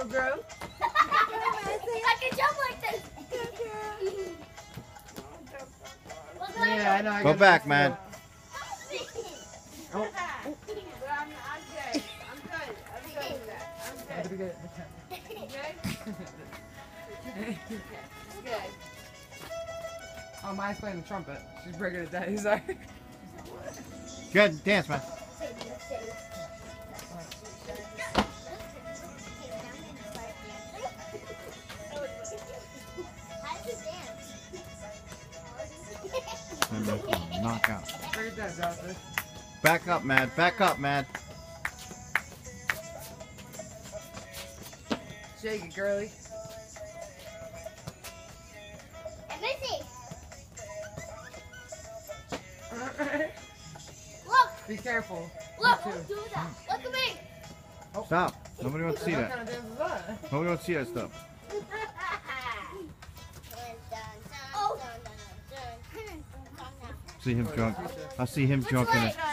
little girl. I can jump like this. Yeah, I know. Go back, man. Oh. I'm good. I'm good. I'm good with that. I'm good. Good. Good? Good. Oh, Maya's playing the trumpet. She's breaking it down. Sorry. Good, dance, man. Knock out. Break it down, Jocelyn. Back up, man. Back up, man. Shake it, girly. Missy, Be look, careful. look, Me too. don't do that. Look at me. Stop. Nobody wants to see What that. kind of dance is that? Nobody wants to see that stuff. Oh. See him drunk. I see him drunk in way? it.